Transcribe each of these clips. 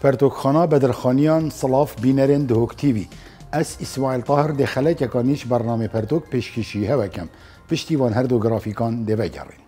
پرتوکخانه بدرخانیان صلاف بینرین دهوک تیوی اس اسماعیل طاهر دخله که کانیش برنامه پرتوک پیشکشی هوکم پشتیوان هر دو گرافیکان دوه گرین.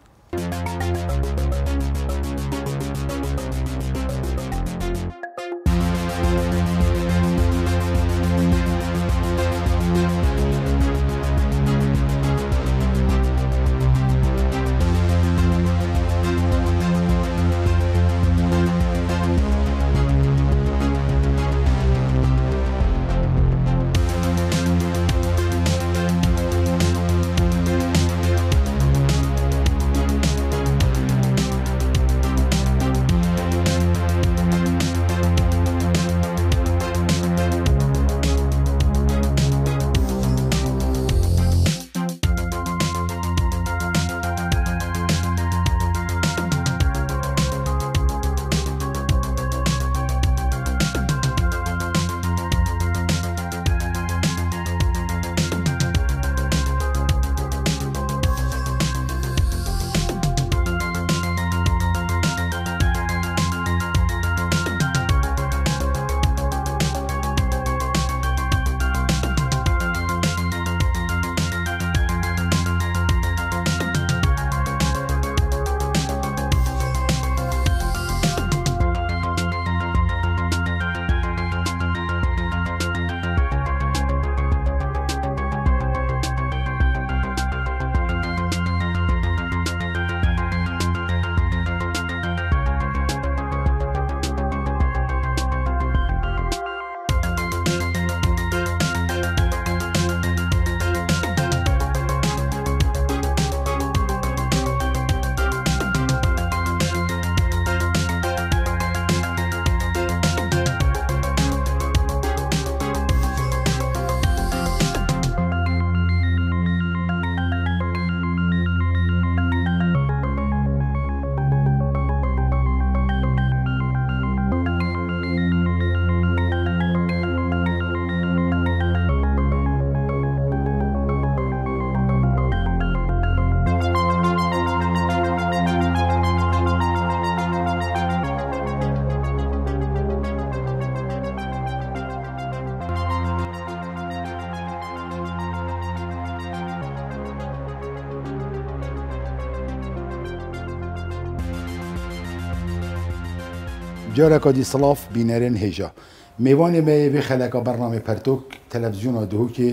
جارك دي صلاف بينارين هيجا ميوان ما يبي خلق برنامج برتوك تلفزيون دهوكي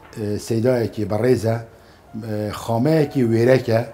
سيدايكي بريزة خاماكي ويراكا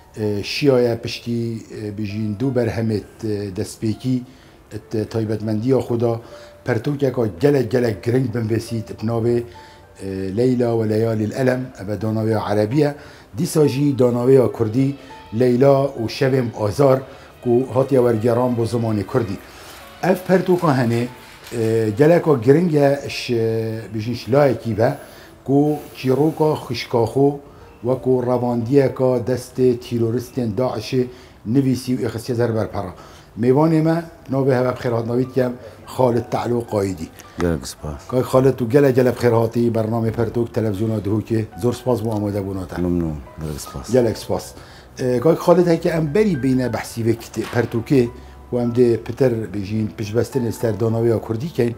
شيايا بشتي بجين دو برهمت دسبيكي تايبت منديا خدا برتوكا جلك جرنج بنبسيت بنابي ليلى وليالي الألم أبا داناوية عربية دي ساجي داناوية كردي ليلى وشبم آزار کو هاتیا ورگران با زمان کردی اف پرتوکا هنه جلکا گرنگش بجنش لایکی با کو چیروکا خشکاخو و کو رواندیه کا دست تیروریستین داعش نویسی و اخصیه زر برپرا میوان ما نوبه هوا بخیرات نوید کم خالد تعلق قایدی جلک سپاس که خالد تو جل بخیراتی برنامه پرتوک تلویزیون دهو که زور سپاس با آماده بوناتا ممنون جلک سپاس جلک سپاس که خالد هایی که ام بری بین بحثی وقت پرتوکه و ام ده پتر بجین پشبستن استردانوی کردی که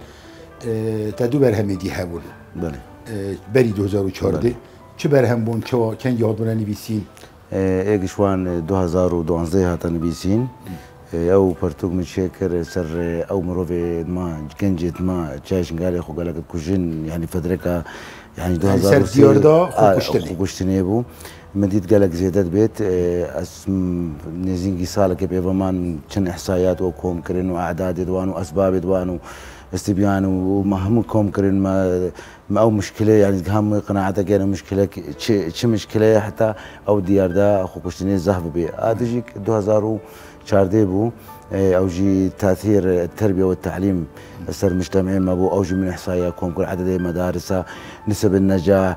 تدو برهمی دی هبون بله بری 2014 چه برهم بون چه کن یاد بونه نویسین ایگشوان 2012 هاتا نویسین او پرتوک متشكر سر او مروفي ما جنجت ما تشاش قال خو قالك كوجين يعني فدركا يعني 2000 سر ديار دا خو كشتني بو مديت قالك زيادات بيت اسم نزينجي سالك بيفمان كان احصائيات وكوم كرين واعداد دوان واسباب دوان استبيان ومهم كوم كرين ما او مشكله يعني هم قناعتك يعني مشكله شي مشكله حتى او ديار دا خو كشتني زهب بي ادجيك 2014 بو او جي تاثير التربيه والتعليم السر مجتمعي ما بو او جي من احصائيات كوم كل عدد المدارس نسب النجاح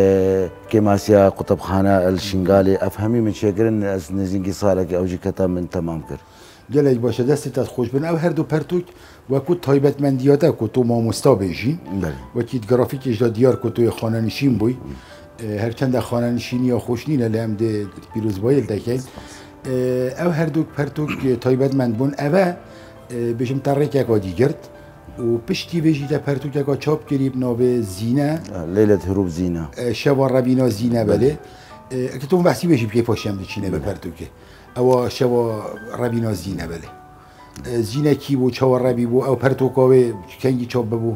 كيماسيا قطب خانه الشنغالي افهمي من شيكرن نزينجي صالك او جي كتاب من تمام كر جلج باشه دست خوش بن او هر دو پرتوک و کو تایبت مندیاته کو تو ما مستابجین و کیت گرافیک اجدا دیار کو تو خانه نشین بوی هر چند خانه نشینی یا خوشنین لام ده پیروز بایل دکل او هر دو پرتوک تایبت مند بون اوه بيجم ترك يا قادي جرت وبشتي بيجي تبرتوك يا شاب قريب نوبه زينة ليلة هروب زينة شوا ربينا زينة بله كتوم بحسي بيجي بكيف وشام دشينه ببرتوك او شوا ربينا زينة بله زينة كي بو شوا ربي بو او برتوكاوي كنجي شاب بو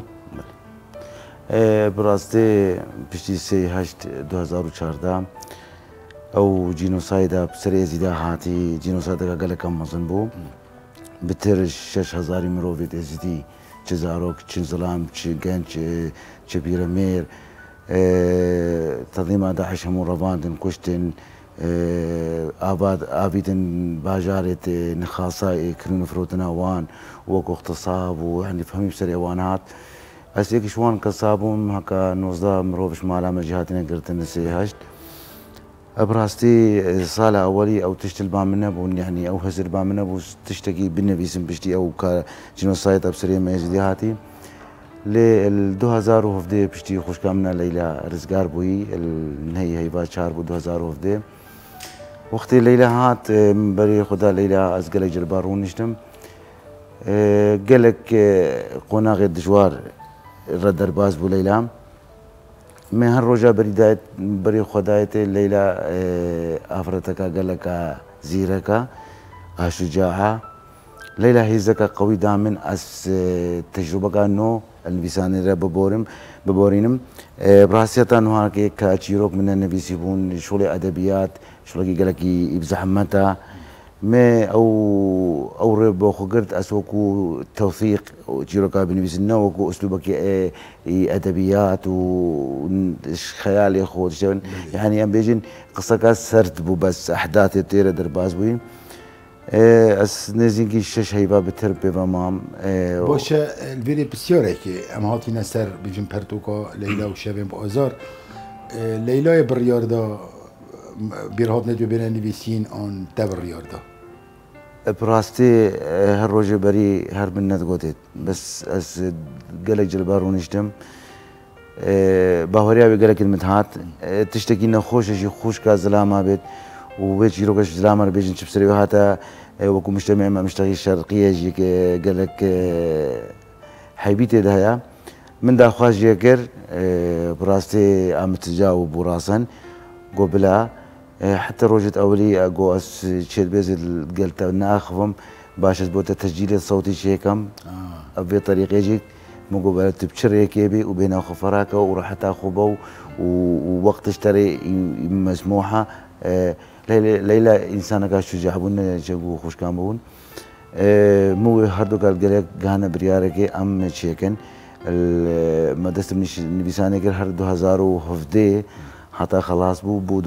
براسته پشتی 3/8/2014 او جینوسایدا بسری ازیدا هاتی جینوسایدا که گله کم مزن بو بتر 6000 مروفیت ازیدی چه زاروک چه ظلام چه گنج چه بیرمیر تنظیم داعش همو رواندن کشتن آبیدن باجارت نخاصة كريم فروتنا وان وكو اغتصاب ويعني فهمي بسري وانات بس يك شوان كصابون هكا نوزدا مروفش مالا مجهاتنا قلت نسي هشت براستي صالة أولي أو تشتل بامنا بون يعني أو هزر بامنا بو تشتكي بالنبي سم بشتي أو كجنوسايد أبصري ما يزدي هاتي ل 2017 بشتي خوش كامنا ليلى رزقار بوي النهي هيبا شهر بو 2017 وقتي ليلى هات بري خدا ليلى أزقلك جلبارون نشتم قالك قناغ الدجوار ردر باز بو ليلى من هالرجا بري خدايت ليلى افرتك قالك زيرك شجاعه ليلى هيزك قوي دامن اس تجربه كانو البسان ببورينم براسيتا انه هيك كاتشيروك من النبي سيبون شغل ادبيات شغل قالك يبزحمتها ما او ربو خقرت اسوكو توثيق جيروكا بنفسنا وكو اسلوبك ادبيات وخيال يا اخو يعني ام بيجن قصه سرت بو بس احداث تيرا درباز وين اس نزينكي شش هيبا بتربي بمام باش الفيديو بسيورك ام هاتي نسر بيجن برتوكا ليلى وشباب بازار ليلى برياردا بيرهات ندو بين نویسین آن تبر ریاردا براستي هالروجه بري هر من ندقوتت بس از قالك جلبارون اشتم باوريا بقالك المتهات تشتكي انه خوش شي خوش كازلامه بيت وبيت يروقش زلامه بيجن تبصري هاتا وكو مجتمع ما مشتغي الشرقيه جيك قالك حيبيتي دهيا من دا خواج يكر براستي ام تجاوب براسا قبلها حتى روجت اولي اقو اس تشيل بيز قلت ناخفهم باش بوت التسجيل الصوتي شيكم بطريقه يجيك مقبل تبشر كيبي وبين خفراك وراحت اخوبو ووقت اشتري مسموحه ليلى انسانك شجاع بون جابو خوش كان بون مو هردو قال قالك غانا بريارك ام شيكن المدرسه من نبيسانك هر 2017 حتى خلاص بو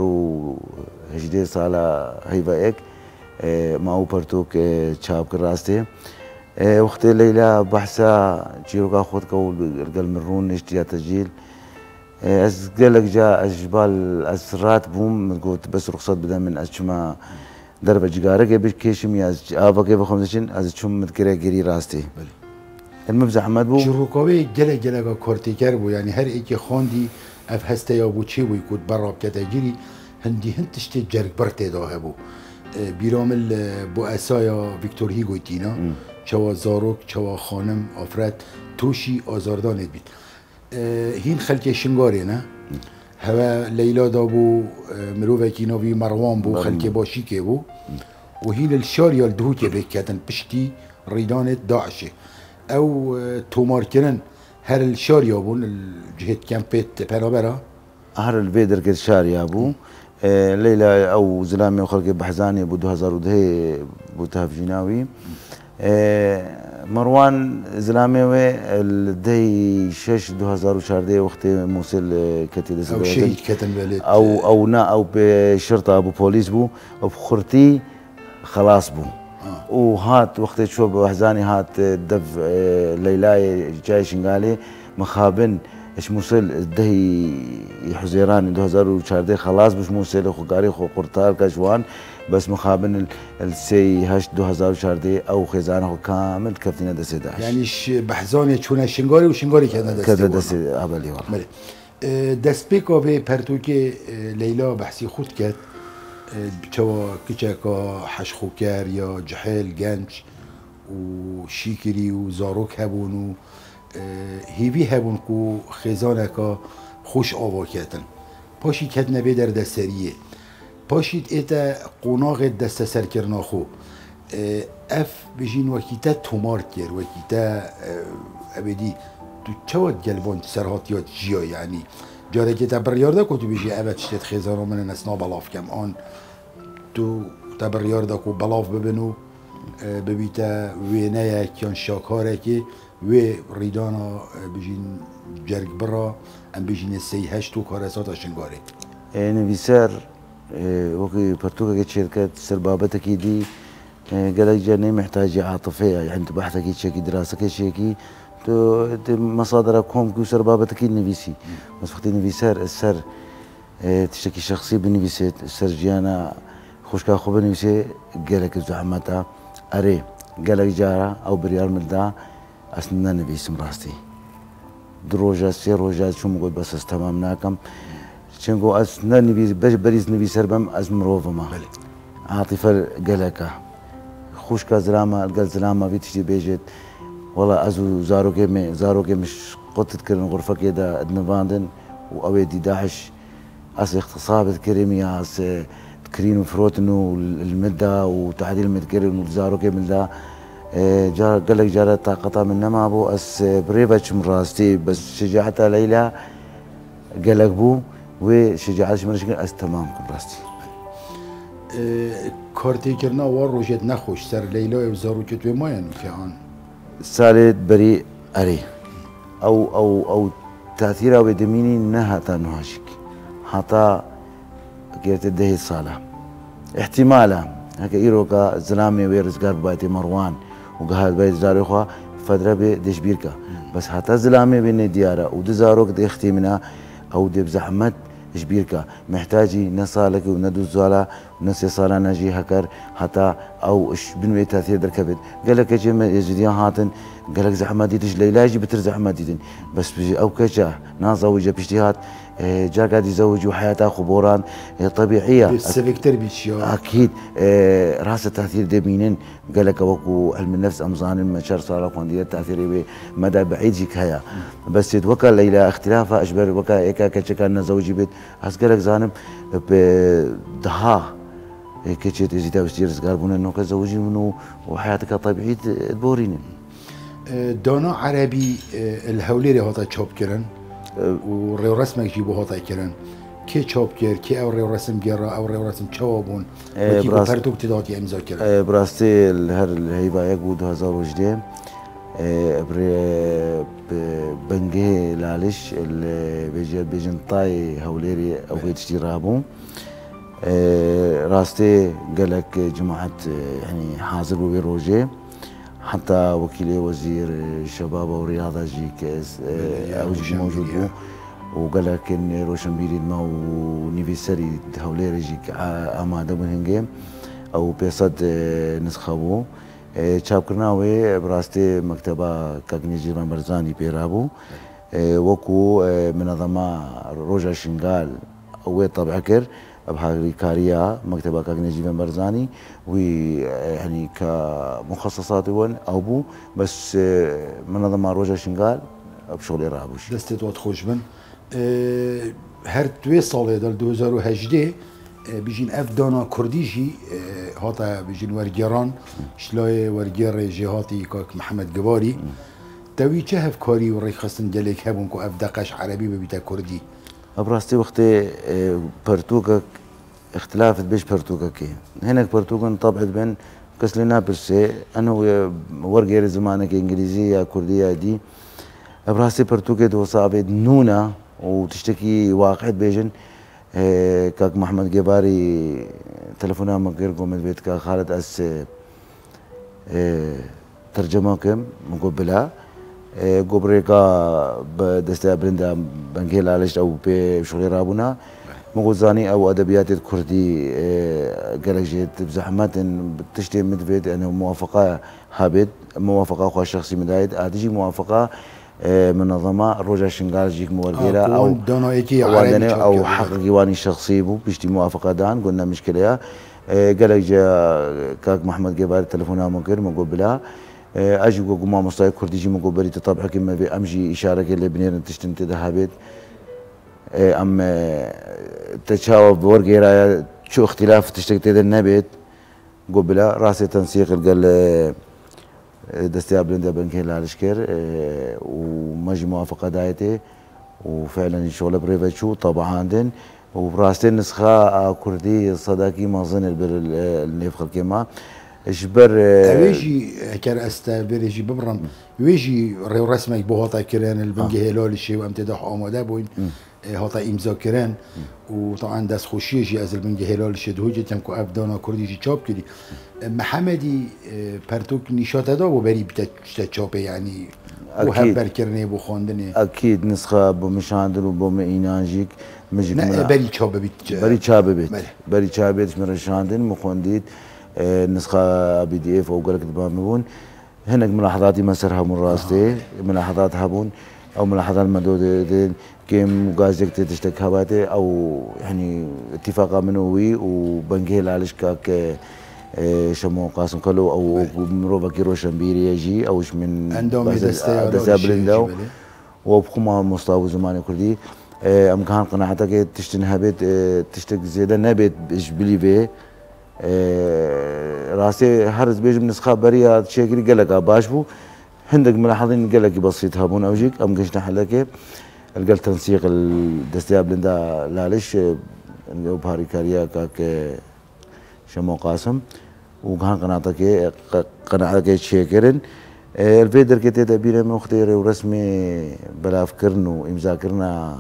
2018 سالا هيبا اك ما او برتوك تشاب كراسته وقت ليلى بحثا جيروكا خودك ورجال مرون اشتيا تسجيل از قالك جاء جبال اسرات بوم قلت بس رخصت بدا من اشما درب جيجارك بكيشم يا افا كيف خمسين از شم مذكره جري راستي المبزح احمد بو جيروكاوي جلا كورتيكر بو يعني هر ايكي خوندي اف هسته یا بو چی وی کود براب کتاجری هندی هنتشتی جرگ برته داه بو بیرامل بو اسایا ویکتور هیگو تینا چوا زاروک چوا خانم آفرد توشی آزاردانت بید هین خلک شنگاری نه هوا لیلا دا بو مروفه کیناوی مروان بو خلک باشی که بو و هین الشاری الدهو که بکتن پشتی ریدانت داعشه او تومار کرن هر الشاري ابون الجهه كامبيت برابرة هر الفيدر كده شاري ابو ليلى او زلامي وخلق بحزاني ابو 2000 بو تهفجيناوي مروان زلامي الدي 6 2014 وقت موصل كتير او شهيد كتن بلد او بشرطه ابو بوليس بو بخرتي خلاص بو وهات وقت تشوف بحزاني هات دف ليلاي جاي شنغالي مخابن ايش موصل الدهي حزيران 2014 خلاص مش موصل خو قاري خو قرطار كشوان بس مخابن السي هاش 2014 او خزانه كامل كفتنا دسيداش يعني بحزاني شونا شنغاري وشنغاري كذا دسي ابلي والله دسبيكو به برتوكي ليلى بحسي خود كات چوا کچکا حشخوکر یا جحل گنج و شیکری و زاروک هبون و هیوی هبون کو خزانه که خوش آوا کتن پاشی کت نبی در دستریه پاشید ایتا قناغ دست سر کرنا خو اف بجین وکیتا تومار کر وکیتا ابدی تو چواد گلبان سرهاتیات جیا یعنی جاره که تبریارده که تو بجی ابد شتت خزانه من نسنا بلاف کم آن تو تبریارده که بلاف ببنو ببیتا وینه کیان شاکاره که و ریدانا بجین جرگ برا ام بجین سی هشت و کارسات شنگاره نویسر وكي برتوكا شركات سربابتك دي قال جاني محتاجة عاطفية يعني تبحثك شيكي دراسك شيكي تو مصادركم كو سربابتك نفيسي بس وقت نفيسار السر تشتكي شخصي بنفيسيت السر جيانا خوشكا خو بنفيسي قالك زعمتها اري قالك جارة او بريال ملدا اسنا نفيس مراستي دروجات سي روجات شو مقول بس استمامناكم شنقو أس نبي بريز نبي سربم أز مروفما عاطفة قلقة خوش كزلامة قال زلامة بيتشتي بيجت والله أزو زاروكي مش قلت تكرن غرفة كده ادنفاندن وأويدي داعش أس اختصابة كريمية أس تكرين فروتنو المدة وتعديل متكرن وزاروكي مدة قال لك جارة طاقتها من نما أبو أس بريبتش مراستي بس شجاعتها ليلى قال لك بو وشجاعتش مرشكن از تمام كبرستي كارتي كرنا وار روجت نخوش سر ليلى وزاروكت وماين كان سالت بري اري او تاثيرها بدميني نهتا نهاشك حتى كيرت ده صالة احتمالا هكا ايروكا زلامي ويرزقار بايتي مروان وقهاد بايت زاريخوا فدرة بدش بيركا بس حتى زلامي بين ديارة ودزاروك دي اختي منها او دي بزحمت جبيركا محتاجي نصالك وندو زوالا ونسي صالا نجي هكر حتى او اش بنوي تاثير دركبت قال لك اجي يزيديان هاتن قال لك زحمه ديتش ليلاجي بتر زحمه ديتن بس بيجي او كجا نازوجه بيجتهاد جا قاعد يزوج وحياته خبوران طبيعيه السبك تربيه اكيد راس تاثير دمينين قال لك وكو علم النفس امزان المشار صار قنديه تاثير مدى بعيد جيك هيا بس يتوكل الى اختلافها اجبر وكا ايكا كان زوجي بيت حس قال لك زانم بدها كيتشيت زيتا وستيرز قالبون انه كزوجي منه وحياتك طبيعيه تبورين دانا عربي الهوليري هاتا تشوب كرن وريو رسمك جيبو هاتا كرن كي تشوب كير كي او ريو رسم جرا او ريو رسم تشوبون وكي بفرتوك تداتي امزا كرن براستي الهر الهيبه يقبو 2010 بنجي لالش اللي بيجن طاي هوليري او بيتشتي رابو راستي قالك جماعة يعني حاضر وبيروجي حتى وكيل وزير الشباب والرياضة جيك او جيك موجود وقال لك ان روشنبيلي ما ونيفيسري هوليري جيك اماده من هنجيم او بيصد نسخبو چاپ کرناوی براستي مكتبة كاغنيجي برزاني بيرابو وكو منظمة روجا شنغال او طبع كر بهاي كاريا مكتبة كاغنيجي برزاني ويعني كمخصصات ون او بو بس منظمة روجا شنغال بشغل رابوش دستت وات خوش بن هر دوی ساله در 2018 بيجين اف دانا كرديجي هاتا بيجين ورجيران شلاي ورجير جهاتي كاك محمد جباري توي چه كاري وري خاصن جلك هبون كو اف دقش عربي ببيتا كردي ابراستي وقتي برتوكك اختلافت بيش برتوكك هناك برتوكن طبعا بين كسلنا برسي انا ورجير زمانك انجليزيه كرديه دي ابراستي برتوكي دو صعب نونا وتشتكي واقع بيجن كاك محمد جباري تلفونا مقر قومت بيت كا خالد اس ترجماكم مقبلها قبريكا بدستا برندا بنجيل عليش او بشغل رابونا مغزاني او ادبيات الكردي قالك جيت بزحمات تشتي مدفيد انه موافقه هابد موافقه اخو شخصي مدايد هتجي موافقه منظمة روجا شنغال جيك مورجيرا او وادني او حق جواني شخصي بو بيشتي موافقة دان قلنا مشكلة قالك جا كاك محمد جبار تلفونها منكر مقبلها اجي وقوما مصاي كردي جي مقو بري تطبع كما بي امجي اشاره اللي بنير تشتنت ذهبت ام تشاوب بورغيرا شو اختلاف تشتكت النبت قبل راسي تنسيق قال دستياب لندا بنكي لالشكر ومجي موافقه دايتي وفعلا شغل بريفت شو طبعا عندن وبراستين نسخه كردي صداقي ما ظن البر النيف خلكيما اجبر ويجي كان استبريجي ببرم ويجي رسمك بوهطا كيران البنجي هلال الشيء وامتداح آماده بوين هطا امضا كيران وطبعا دست خوشي جي از البنجي هلال الشيء دهوجي تنكو ابدانا كردي جي چاپ كدي محمدي پرتوك نشاط دا وبري بتا چاپه يعني وهبر كرني بو خواندني اكيد نسخه بمشاندن وبمينانجيك مجيك بري چاپه بيت بري چاپه بيت بري چاپه بيت مرشاندن مخونديت نسخة بي دي اف او قالك دبامون هناك ملاحظاتي مسرها من راستي ملاحظات هابون او ملاحظات مدودين كيم غازك تشتك هباتي او يعني اتفاقا منوي وبنجي لالش كاك شمو قاسم كلو او مروفا كيرو شمبيري يجي اوش من دستابلندو وبخما مستوى زمان كردي ام كان قناعتك تشتن هبت تشتك زيادة نبت اجبلي بيه راسي هرز بيجم نسخة بريا شيكري قالك باش بو هندك ملاحظين قالك بسيط هابون اوجيك ام قشنا حلكي القال تنسيق الدستياب لندا لالش بهاري كاريا كاك شمو قاسم وكان قناعتك شيكرن الفيدر كي تدبير مختير ورسمي بلاف كرنو امزا كرنا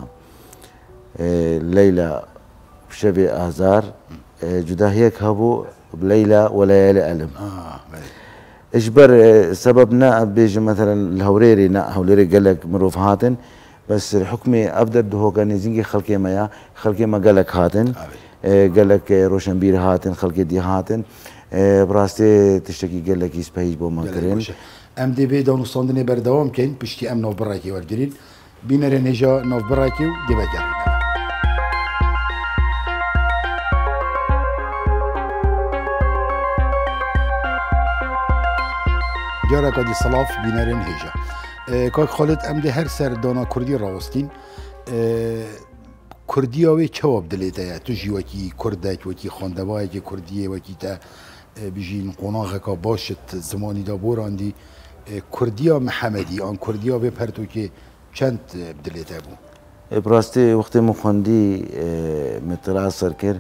ليلى شبي ازار جدا هيك هابو بليلة وليالي ألم اجبر سببنا بيجي مثلا الهوريري نا هوريري قال لك مروف هاتن بس الحكمي ابدا هو كان يزنجي خلقي ما قال لك هاتن قال لك روشنبير هاتن خلقي دي هاتن براستي تشتكي قال لك يسبهيج بو مانكرين ام دي بي دون صندني بردوام كاين بشتي ام نوف براكي والجرين بينا رنجا نوف براكي ودي بجاري جارا کدی صلاف بینرین هیجا که خالد امده هر سر دانا کردی راوستین کردی آوی چواب دلیته تو جی وکی کردک وکی خاندوای که کردیه وکی تا بجین قناغه که باشت زمانی دا بوراندی کردی محمدی آن کردی آوی پرتو که چند دلیته بو براستی وقتی مخوندی مطلع سر کرد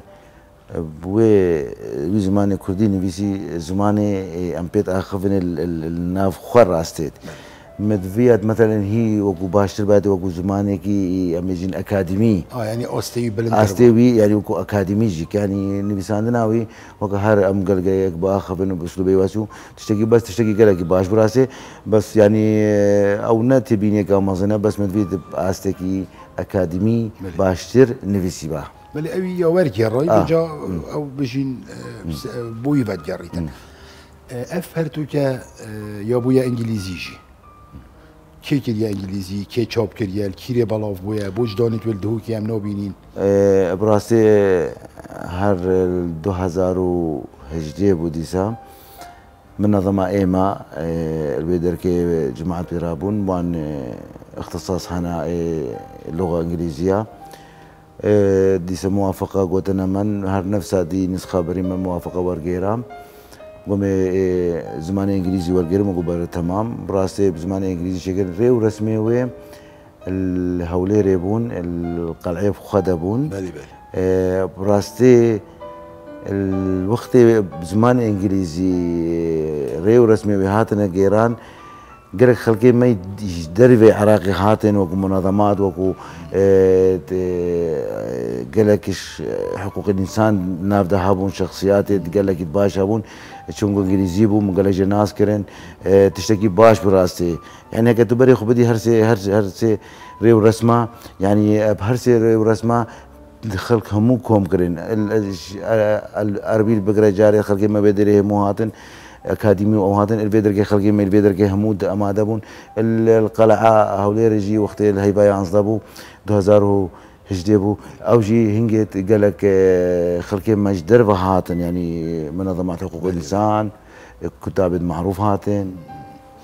بوي زمان كردي نفسي زمان امبيت اخفن الناف خور راستيت مدفيات مثلا هي وكو باشتر بعد وكو زمانه كي اميجين اكاديمي يعني اوستي بلندر استوي يعني وكو اكاديمي جي يعني نبي عندنا وكو هر ام قلقايك باخفن باسلوبي واسو تشتكي قلقي باش براسي بس يعني او نتبيني كامازنا بس مدفيت استكي اكاديمي باشتر نفسي با بل أبي يورجي الرأي بجا أو بجين بوي فدجاريتا أفهرتو كا يا بويا إنجليزيجي كي كريا إنجليزي كي تشوب كريا الكيري بلاف بويا بوج دانت ولدهو كي أم نوبينين براسي هر 2011 بوديسا منظمة إيما البيدر كي جماعة بيرابون وان اختصاص هنا اللغة الإنجليزية دي موافقة قوتنا من هر نفسها دي نسخة بريمة موافقة ورقيرام قوم زمان انجليزي ورقيرام وقبر تمام براسي بزمان انجليزي شكل ريو رسمي وي الهولي ريبون القلعي خدبون بالي بالي براستي الوقت بزمان انجليزي ريو رسمي وهاتنا قيران قالك خلقي ما يدري عراقي هاتن وكو منظمات وكو قالك حقوق الانسان ناف هابون شخصيات قالك باش هابون شونغو انجليزي بو قالك جناس كرن تشتكي باش براستي يعني هيك تبري خو بدي هرسي ريو رسمه يعني بهرسي ريو رسمه خلق همو كوم كرن العربي بقرا جاري خلقي ما بدري مو هاتن اكاديمي او هاتن البيدر كي خلقي من البيدر كي همود امادبون القلعه هولي رجي وقت الهيبايا عنصبو 2011 بو او جي هنجت قالك خلقي مجدر هاتن يعني منظمات حقوق الانسان كتاب معروف هاتن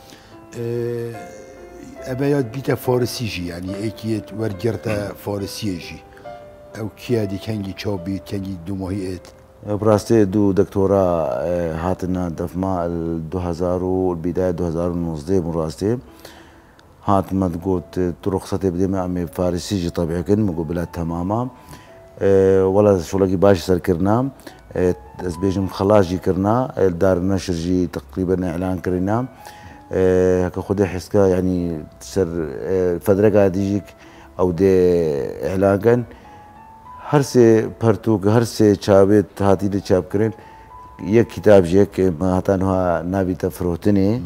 أبيات بيتا فارسيجي يعني أكيد ورجرتا فارسيجي أو كيا دي كانجي تشوبي كانجي دوموهيت براستي دو دكتوراه هاتنا دفما 2000 والبداية 2019 براستي هات ما تقول رخصتي بدي أمي فارسيجي طبيعي كن مقابلات تماما ولا شو لقي باش سر كرنا بيجم خلاص كرنا دار النشر جي تقريبا اعلان كرنا هكا خدي حسكا يعني سر فدرقا ديجيك او دي اعلان كان هرسي برتوك هرسي شابت هاتي دي شاب كرين يك كتاب جيك ما هاتانها نابي تفروتني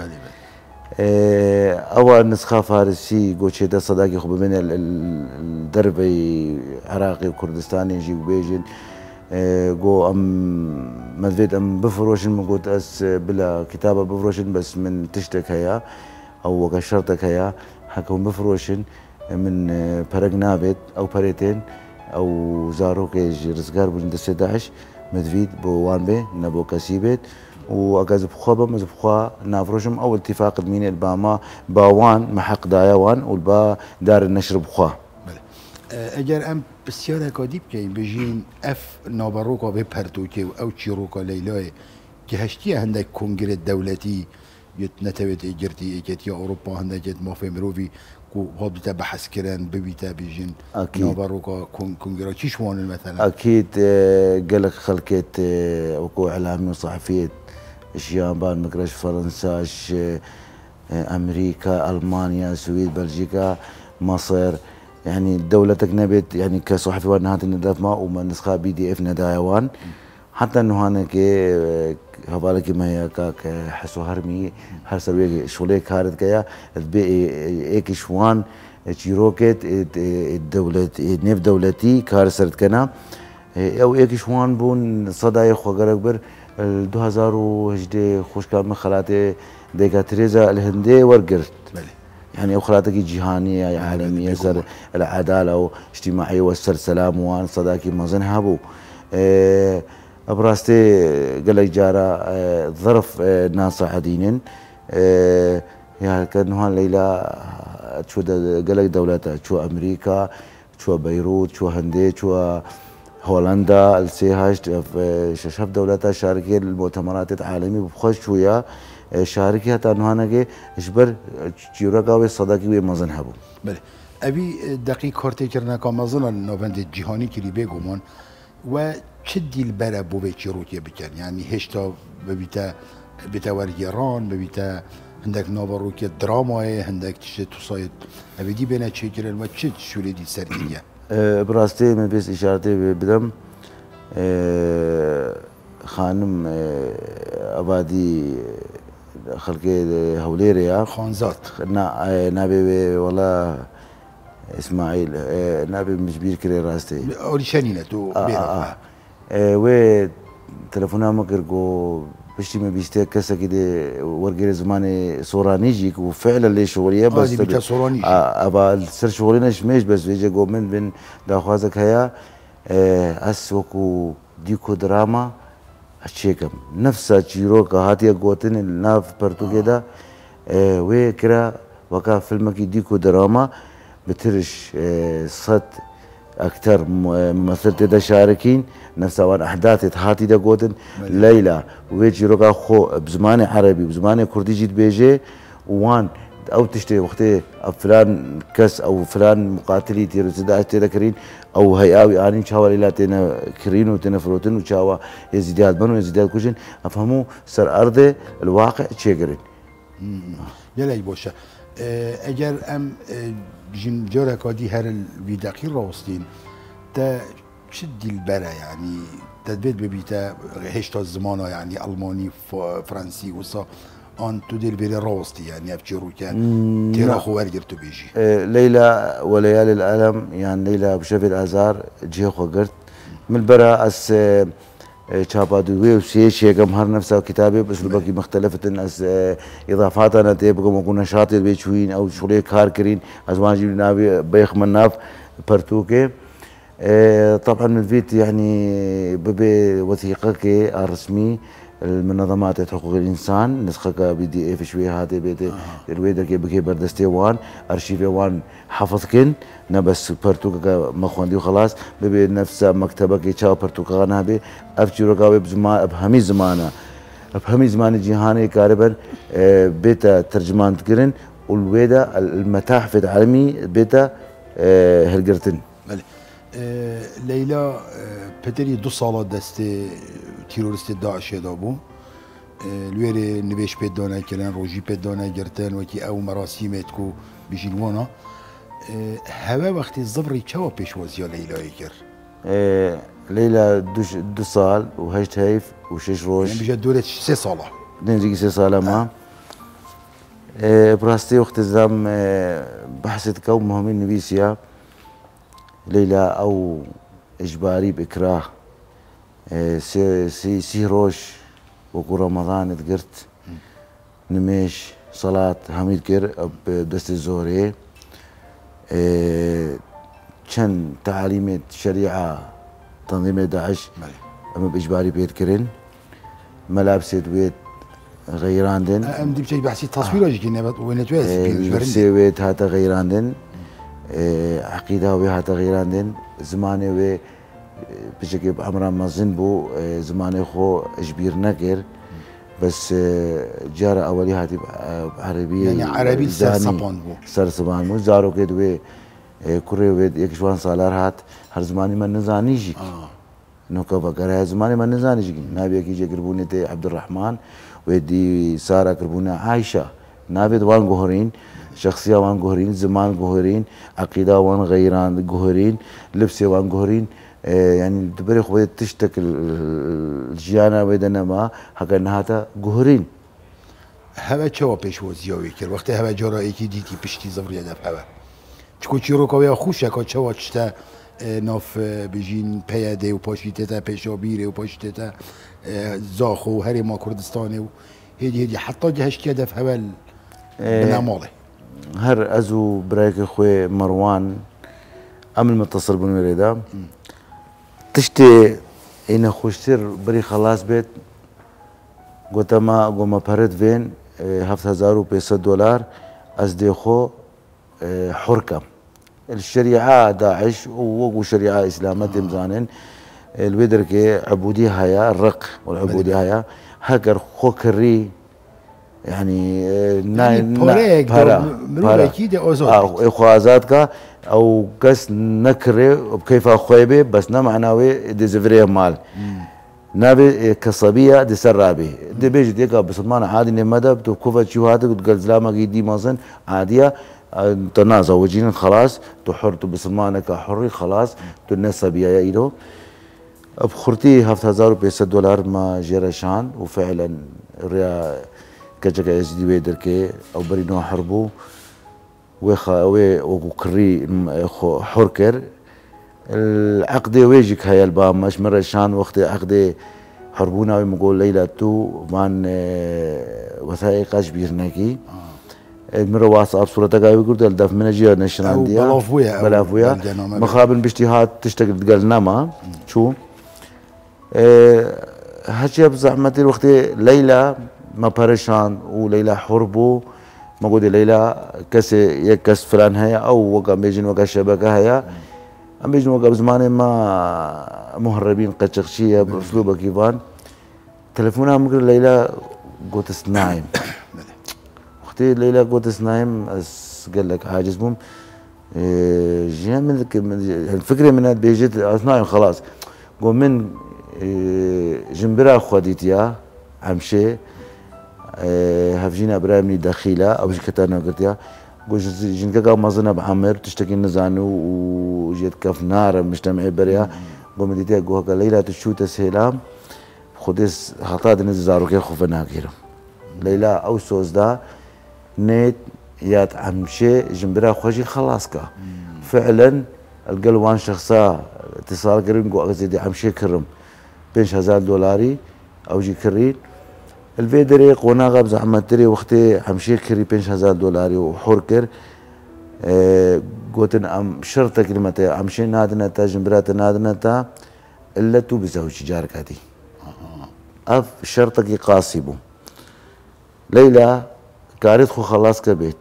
اول نسخة فارسي قوتشي دا صداقي خب من الدربي عراقي وكردستاني يجي بيجن جو ام مدفيد ام بفروشن مقول اس بلا كتابة بفروشن بس من تشتك هيا او كشرتك هيا حكون بفروشن من برق نابت او بريتين او زاروك رزقار بجند 11 مدفيد بوان بي نبو كسيبت واجاز بخوبه مزبخوا نافروشم او اتفاق الميني الباما باوان محق دايوان والبا دار النشر بخوا اجر ام بسيارة كاديب كاين بجين اف نابروكا ببرتوكي او تشيروكا ليلاي كهشتي هندك كونغري الدولتي يتنتوت اجرتي اجت يا اوروبا هندك جت ما في مروفي كو هابتا بحث كران ببيتا بيجين نابروكا كونغري تشوان مثلا اكيد قالك خلقت وكو اعلامي وصحفيه اليابان مقرش فرنسا امريكا المانيا السويد بلجيكا مصر يعني دولتك نبت يعني كصحفي ونهات النداف ما وما نسخه PDF ندايوان حتى انه هنا كي هبالك ما هي كاك حسو هرمي هرسوي شغلي كارت كيا بي ايك شوان تشيروكت الدولة نيف دولتي كارسرت كنا او ايك شوان بون صدايق وغرقبر 2011 خوش كان مخالاتي ديكا تريزا الهندي ورقرت يعني اخراتك جهانيه عالميه سر العداله واجتماعيه والسر سلام وان صداقي مازن هابو ابراستي قال لك جارة ظرف ناس عدينين يعني كانوا ليلى شو قال لك دولتها شو امريكا شو بيروت شو هندي شو هولندا السيهاش شاف دولتها شاركين المؤتمرات العالميه بخش شويه شاركي حتى انه انا اجبر جيوراغاوي صداقي ومازن هبو بله ابي دقيق كورتي كرنا كمازن نوفند الجهاني كلي بيغومون و تشدي البلا بو بيتشروكي بكن يعني هشتا بتا وريران بتا عندك نوبروكي دراما عندك تشت تصايد ابي دي بينا تشكر و تشد شولي دي سرديه براستي من بس اشارتي بدم خانم ابادي خلقي هوليريا خانزات نابي والله اسماعيل نابي مجبير كري راستي اوريشانينا تو و تلفونا مكركو بشتي ما بيشتي كسا كده ورقي زماني صوراني جيك وفعلا لي شغليه بس بيتا صوراني ابا سر شغلنا شميش بس بيجي جو من بين داخوازك هيا اسوكو ديكو دراما اشيكم نفسها تشيروكا هاتي قوتن الناف برتو كده وكرا وكا فيلمك ديكو دراما بترش صد اكثر ممثلتي دا شاركين نفسها وان احداث هاتي دا قوتن ليلى ويجيروكا خو بزماني عربي بزماني كردي جيت بيجي وان او تشتري وقتي فلان كس او فلان مقاتلي تيرو تدا تذكرين او هياوي اني شاور الى تنا كرينو تنا فروتن وشاوا يزيدات بنو يزيدات كوجن افهموا سر ارض الواقع تشيغرين يلا بوشا اجر ام جن جورا كادي هر الفيداقي روستين تا شدي البلا يعني تدبيت ببيتا هشتا الزمانه يعني الماني فرنسي وصا ان تو دير بيري روستي يعني افجرو كان تيراخو ورجرتو بيجي ليلى وليالي الالم يعني ليلى بشفي الازار جيخو قرت من البرا اس شابادوي وسيشي هر نفسها كتابي بس الباقي مختلفة اس اضافات انا تبقى مكون شاطر بيشوين او شغلي كار كرين ازمان جيب نابي بيخ مناف برتوكي طبعا من الفيت يعني ببي وثيقك الرسمي المنظمات حقوق الانسان نسخه BDF شويه هذه بيت الويدر كي بكي بردستي وان ارشيفي وان حفظكن نبس برتوكا ما خوندي وخلاص ببي نفس مكتبك يشاو برتوكا نابي افجرو قاوي بزما بهمي زمانه بهمي زمان جهاني قاربا بيتا ترجمان تقرن والويدا المتاحف العالمي بيتا هلقرتن ليلى بتري 2 ساڵە دەستی تیرۆریستی داعشێدا بوو لێرێ نوێش پێ داناکردن ڕۆژی پێ داناگرتن وەکی ئەو مەراسیمێت و بژینوانە هەوە وەختی زبڕی چاوە پێشوازیە لەیلای کرد ليلى 2 سال و8 هيف و6 روج بجد دورة 3 ساڵە نجي 3 ساڵە ما براستي وقت الزام بحثت كون مهمين نبيسيا ليلى او اجباري باكراه سي روش وكو رمضان تقرت نميش صلاة حميد كر بدست الزهري كان تعاليم الشريعة تنظيم داعش اما باجباري بيت كرن ملابسة بيت غيراندن ام دي بشي بحثي تصوير اجي نبات وين تويس لبسي بيت هاتا غيراندن عقيدة وي هاتا غيراندن زماني وي بشكل بعمران مازن بو زماني خو اجبير نكر بس جارة اولي هاتي بعربية يعني عربي سرسبان بو سرسبان مو زارو كدوي كوري ويد يك شوان سالار هات هر زماني من نزانيجي نوكا بكره زماني من نزانيجي نابي كي قربوني تي عبد الرحمن ويدي سارة قربوني عايشة نابي وان قهرين شخصية وان قهرين زمان قهرين عقيدة وان غيران قهرين لبسي وان قهرين يعني دبري خويا تشتكي الجيانا ويدنا ما هكا نهاتا قهرين هوا چوا پێشوازیاوی کرد وقتی هوا جارایەکی دیتی پشتی زەڤریە دەبهەوە چکۆ چیرۆکەوەیە خوشەکە چەوە چتە ناف بژین پەیە دێ و پاشی تێتە پێشابیرێ و پاشی تێتە زاخۆ و هەرێما کوردستانێ و هێدی حتا گەهشتیە دەبهەوە بناماڵێ هر ازو برايك خوي مروان ام المتصل بالمريدا تشتي اين خوشتر بري خلاص بيت قلت ما قوم برد فين $7,500 از ديخو حركم الشريعة داعش ووقو شريعة اسلامات مزانن الويدركي عبودية هيا الرق والعبودية هيا هكر خو كري يعني بارا اكيد اخو ازادك او قس نكري بكيف خويبه بس نا معناوي ديزفري مال نابي كصبيه دي سرابي دي بيجي ديك بسلمان عادي نمدا بتكوفا شو هذا قلت زلامه دي مازن عاديه تنازوجين خلاص تحرت بسلمانك حري خلاص تنسبيه يا ايدو بخرتي $7,500 ما جرشان وفعلا الريا كجاك اس دي ويدر كي او برينو حربو وي وكري حركر العقد ويجيك هاي البام مش مره شان وقت عقد حربونا ومقول ليلى تو مان وثائق اشبيرناكي مره واتساب صورة قاوي قلت الدف من جي نشران ديا بلافويا مخابن باجتهاد تشتغل تقال نما شو هاتشي بزحمتي الوقت ليلى ما برشان وليلى حربو ما قلت ليلى كس يكس فلان هيا او وقع بيجن وقع شبكه هيا ام بيجن وقع بزمان ما مهربين قشقشيه باسلوبه كيفان تليفونها مقر ليلى قلت سنايم اختي ليلى قلت سنايم قال لك عاجز بوم جينا من الفكره من بيجت سنايم خلاص قوم من جنبرا خديتيا عمشي هفجينا برامني داخله او كتانا قلتيا قلت جنكا مازنا بعمر تشتكي نزانو وجيت كف نار مجتمعي بريا قوم ديتيا قوها ليلى تشو تسهيلام خدس خطاد نزارو كي خوفنا كيرم ليلى او سوزدا نيت يات عمشي جنبرا خوشي خلاصكا فعلا القلوان شخصا اتصال كريم قو اغزيدي عمشي كرم $5,000 او جي كرين الفيدري قونا غاب زعمت تري وقتي عمشي كري $5,000 وحركر قوتن ام شرطه كلمته عمشي نادنا تا جنبرات نادنا تا الا تو بزوج جارك هذه اف شرطك قاسبو ليلى كاريت خو خلاص كبيت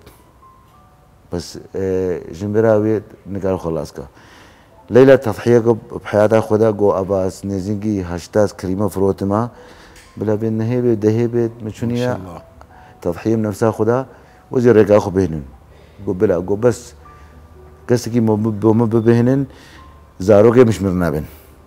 بس جنبراوي نقال خلاص كا ليلى تضحية بحياتها خدا جو أباس نزينجي هاشتاز كريمة فروتما بلا بين نهيبة دهيبة مشونية تضحية من نفسها خدا وزير رجع أخو بهنن جو بلا جو بس كسكي مو بهنن زاروجي مش مرنابن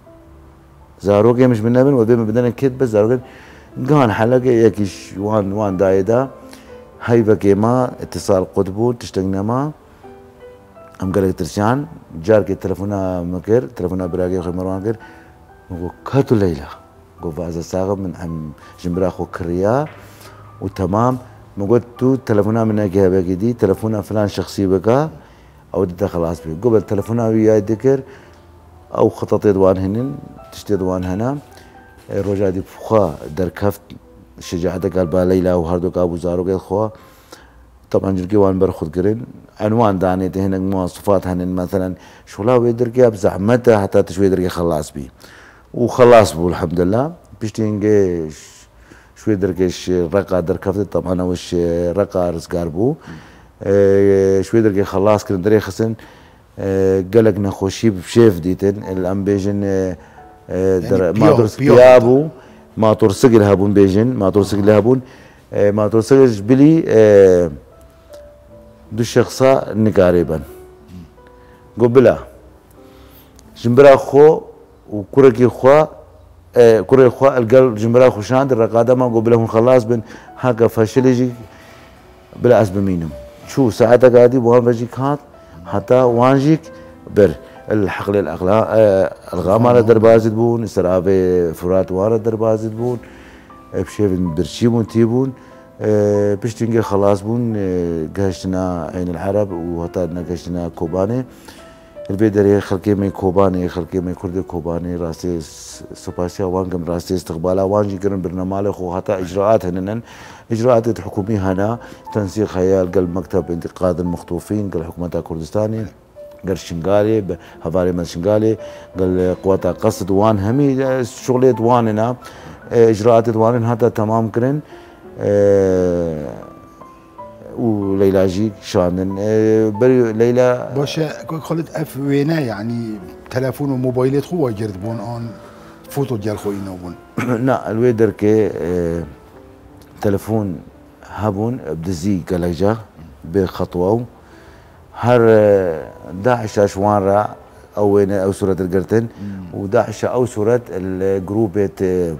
زاروجي مش مرنابن وبين بدنا كده بس زاروجي كان حلقة يكيش وان دايدا هاي بكيما اتصال قطبون تشتغلنا ما ام قال ترسيان جار كي تلفونا مكر تلفونا براقي خو مروان كر وكاتو ليلى قو فازا ساغب من عم جمبرا خو كريا وتمام مقول تو تلفونا من اجي باقي دي تلفونا فلان شخصي بكا او دي خلاص بي قبل تلفونا ويا ذكر او خطط دوان هنن تشتي دوان هنا رجع دي فخا دركفت شجاعتك قال ليلى وهردوك ابو زارو خو طبعا جرقي وان برخذ قرن عنوان داني هنا مواصفات هن مثلا شغلها ويدرقي بزعمته حتى تشوي درقي خلاص بي وخلاص بو الحمد لله بيشتينجي شوي درقيش رقا دركفت طبعا وش رقا رزقار بو شوي درقي خلاص كن دري خسن قلق نخوشي بشيف ديتن الام بيجن ما درس بيابو ما ترسقل هابون بيجن ما ترسقل هابون ما ترسقل بلي دو شخصا نقاربا قبلا جنبرا خو وكركي خو كرة خو القلب جنبرا خو شاند الرقادة ما قبلهم خلاص بن هكا فشلجي بلا أسبب مينهم شو ساعتها قاعدي وان بجيك هات حتى وانجيك بر الحقل الغام على دربازد بون استرابي فرات وانا دربازد بون بشيف برشيبون تيبون بشتنجي خلاص بون قهشتنا عين العرب وهطالنا قهشتنا كوباني البيدري خلقي من كوباني خلقي من كرد كوباني راسي سوباسيا وانقم راسي استقبالا وانجي قرن برنامج خو حتى اجراءات هنن اجراءات الحكوميه هنا تنسيق خيال قال مكتب انتقاذ المخطوفين قال حكومه كردستاني قال شنغالي هفاري من شنغالي قال قوات قصد وان همي شغلية واننا اجراءات وان هذا تمام كرن وليلى جيك شانن بري ليلى باش خلت اف وينا يعني تلفون وموبايلات خو جرد بون اون فوتو ديال خوينا بون لا الويدر كي تلفون هابون بدزي قلجا بخطوه هر داعش اشوان را او وين او صورة القرتن وداعش او صورة الجروب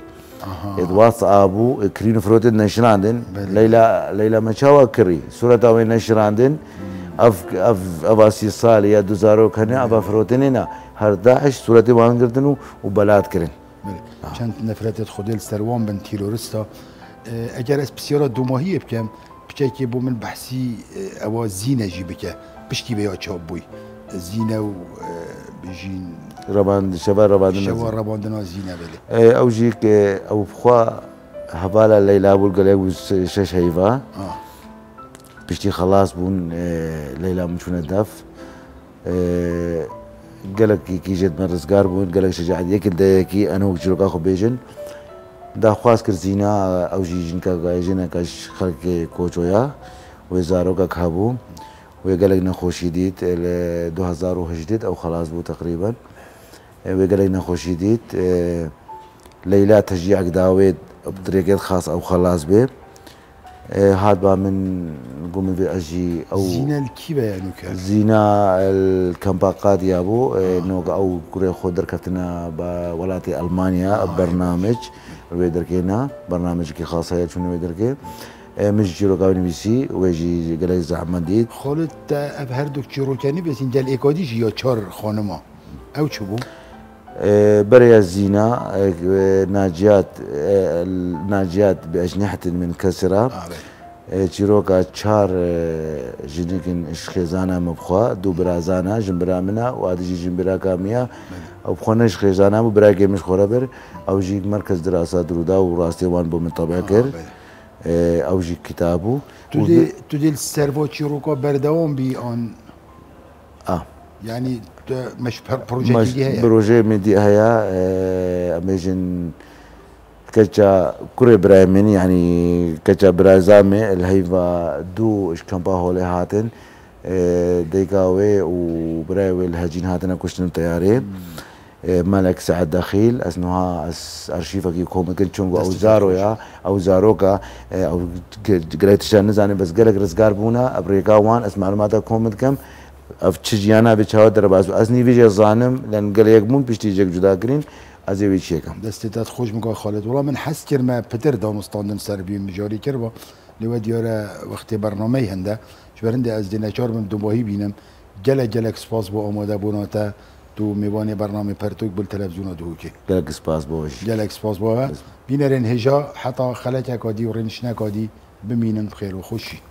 واتسابو كرين فروتد نشراندن ليلى مشاوا كري صورة او نشراندن اف افاسي صالي يا دوزارو كنا افا فروتننا هر داعش صورة وان قرتنو وبلاد كرين چند نفرت خودل سروان بن تيرورستا اگر اس بسیارا دوماهی بکم بچه که بو من بحثی او زینه جی بکه بشکی بیا چاب بوی زینه و بجین رباند شبا رباندنا زینه بله او جيك او بخوا هبالا ليلى ابو القليب شش هيفا بشتي خلاص بون ليلى من شون الدف قالك كي جد من رزقار بون قالك شجاعة يكل دايكي انا وجروك اخو بيجن دا خواست کرد زینا او جیجن که گایجن کاش خلق کوچویا و زاروگا کهبو و قالك نخوشي ديت 2018 او خلاص بو تقريبا وقالك نخوشي ديت ليلى تشجيع داويد بطريقة خاص او خلاص به هاد با من نقوم باجي او زينة الكيبة يعني زينة الكمباقات يا ابو نوغا او كوري خودر كتنا بولاتي المانيا برنامج ويدركينا برنامج كي خاصة يا شنو ويدركي مش جيرو قاوني بي سي ويجي قال زعما ديت خالد ابهر دكتور كاني بس انجل ايكادي يا چار خانما او چبو بريا الزينة ناجيات بأجنحة من كسرة جيروكا تشار جنكن اشخيزانا مبخوا دو برازانا جنبرا منا وادي جنبرا كاميا او بخونا اشخيزانا مبراكي مش خورابر او جي مركز دراسات درودا وراستي وان بو من طبع كر او جي كتابو تودي السيرفو تشيروكا بردوام بي اون يعني مش بروجي مدي هيا اميجن كجا كوري برايمين يعني كجا برازامي الهيفا دو اشكامبا هولي هاتن ديكاوي وبراوي الهجين هاتنا كشتن طياري ملك سعد دخيل اسنوها ارشيفك يكون كل شونغو او زارو يا او زاروكا او قريت شان نزاني بس قالك رزقار بونا ابريكا وان اس معلوماتك كومنت كم اف تشجيانا بتشاو درباز ازني فيجي زانم لان قال يقمون بيشتي جك جدا كرين ازي شيكم دستات خوش مكا خالد والله من حس كرما بتر دانستاندن سربي مجاري كربا لو ديارة وقت برنامه هنده شبرنده از دینچار من دوباهی بینم جلک سپاس با آماده بوناتا تو میوان برنامه پرتوک بل تلفزیون دوکی جلک سپاس باش جلک سپاس با بینرن هجا حتی خلک کادی و رنشنا کادی بمینن بخیر و خوشی